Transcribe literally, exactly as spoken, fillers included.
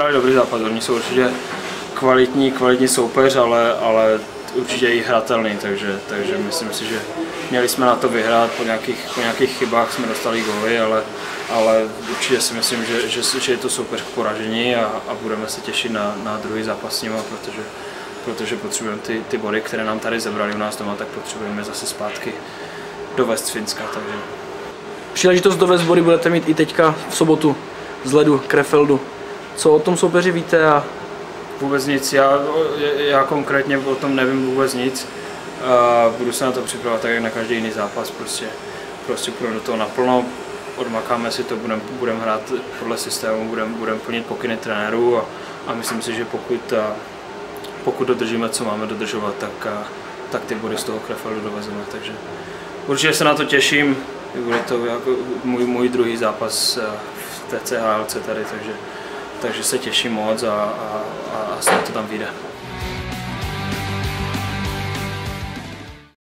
Hráli dobrý zápas, oni jsou určitě kvalitní, kvalitní soupeř, ale, ale určitě i hratelný, takže, takže myslím si, že měli jsme na to vyhrát, po nějakých, po nějakých chybách jsme dostali góly, ale, ale určitě si myslím, že, že, že je to soupeř k poražení a, a budeme se těšit na, na druhý zápas s nimi, protože, protože potřebujeme ty, ty body, které nám tady zebrali u nás doma, tak potřebujeme zase zpátky dovést z Finska. Takže. Příležitost dovést body budete mít i teďka v sobotu z ledu Krefeldu. Co o tom soupeři víte? A... Vůbec nic, já, já konkrétně o tom nevím vůbec nic. A budu se na to připravovat tak jak na každý jiný zápas, prostě, prostě půjdeme do toho naplno, odmakáme si to, budeme budem hrát podle systému, budeme budem plnit pokyny trenérů a, a myslím si, že pokud, a, pokud dodržíme, co máme dodržovat, tak, a, tak ty body z toho Krefeldu dovezeme. Takže určitě se na to těším, bude to jako můj, můj druhý zápas v té C H L C tady, takže, takže se těším moc a, a, a snad to tam vyjde.